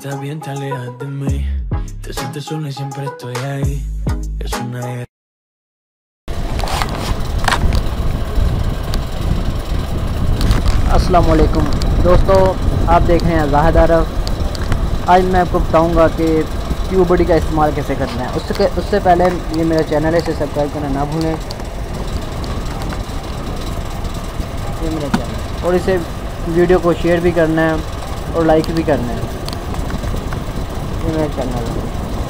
estás bien, te alejas de mí. Te sientes sola y siempre estoy ahí. Es una guerra. अस्सलाम वालेकुम दोस्तों, आप देख रहे हैं ज़ाहिद आरफ। आज मैं आपको बताऊंगा कि ट्यूबबडी का इस्तेमाल कैसे करना है। उससे पहले ये मेरा चैनल है, इसे सब्सक्राइब करना ना भूलें। ये मेरा चैनल, और इसे वीडियो को शेयर भी करना है और लाइक भी करना है। ये मेरा चैनल है,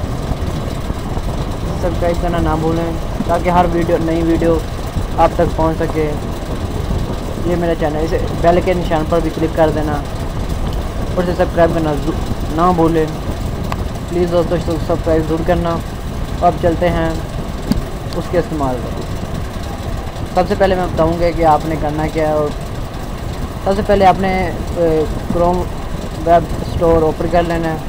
सब्सक्राइब करना ना भूलें ताकि हर नई वीडियो आप तक पहुंच सके। ये मेरा चैनल, इसे बेल के निशान पर भी क्लिक कर देना और इसे सब्सक्राइब करना ना भूलें। प्लीज़ दोस्तों, सब्सक्राइब ज़रूर करना। अब चलते हैं उसके इस्तेमाल पर। सबसे पहले मैं बताऊंगा कि आपने करना क्या है। और सबसे पहले आपने क्रोम वेब स्टोर ओपन कर लेना है।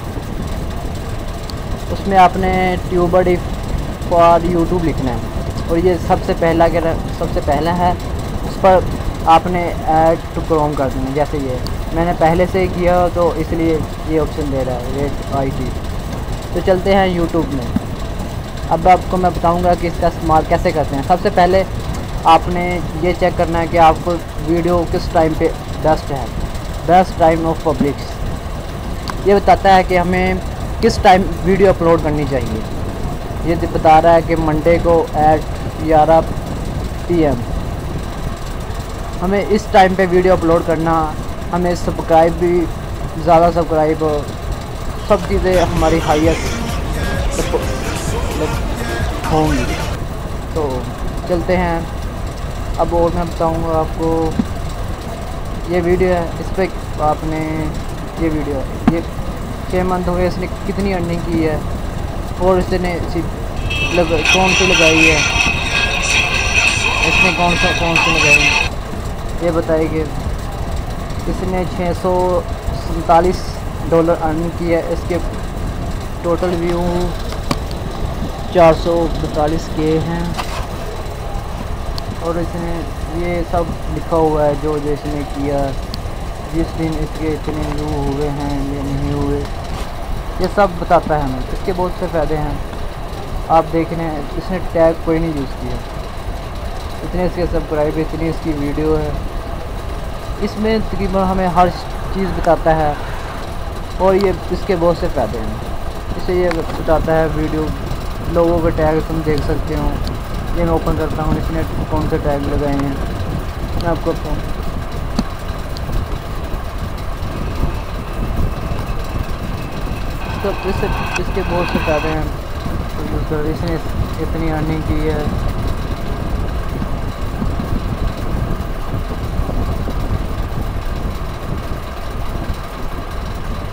उसमें आपने ट्यूबबडी फॉर यूट्यूब लिखना है और ये सबसे पहला है। उस पर आपने ऐड टू क्रोम कर देना। जैसे ये मैंने पहले से किया तो इसलिए ये ऑप्शन दे रहा है रेट IT। तो चलते हैं यूट्यूब में। अब आपको मैं बताऊंगा कि इसका इस्तेमाल कैसे करते हैं। सबसे पहले आपने ये चेक करना है कि आपको वीडियो किस टाइम पे बेस्ट है। बेस्ट टाइम ऑफ पब्लिक्स ये बताता है कि हमें किस टाइम वीडियो अपलोड करनी चाहिए। ये बता रहा है कि मंडे को एट 11 PM हमें इस टाइम पे वीडियो अपलोड करना। हमें सब्सक्राइब भी ज़्यादा सब्सक्राइब सब चीज़ें हमारी हाईएस्ट होंगी। तो चलते हैं। अब और मैं बताऊंगा आपको, ये वीडियो है, इस पर आपने ये वीडियो ये 6 मंथ हो गए, इसने कितनी अर्निंग की है और इसने कौन सी लगाई है, इसने कौन सी लगाई है ये बताएगी। इसने $647 अर्न किया है। इसके टोटल व्यू 442K हैं और इसने ये सब लिखा हुआ है जो इसने किया, जिस दिन इसके इतने व्यू हुए हैं या नहीं हुए, ये सब बताता है हमें। इसके बहुत से फ़ायदे हैं, आप देख रहे हैं। इसने टैग कोई नहीं यूज़ किया। इतने इसके सब्सक्राइब, इतनी इसकी वीडियो है। इसमें तकरीबन हमें हर चीज़ बताता है और ये इसके बहुत से फ़ायदे हैं। इसे ये बताता है वीडियो लोगों के टैग तुम देख सकते हो। ये मैं ओपन करता हूँ, इसने कौन से टैग लगाए हैं मैं आपको बताऊँ। तो इसके बहुत से फ़ायदे हैं। तो इसने इतनी अर्निंग की है।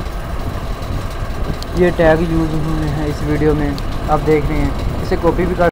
ये टैग यूज़ हुए हैं इस वीडियो में, आप देख रहे हैं। इसे कॉपी भी कर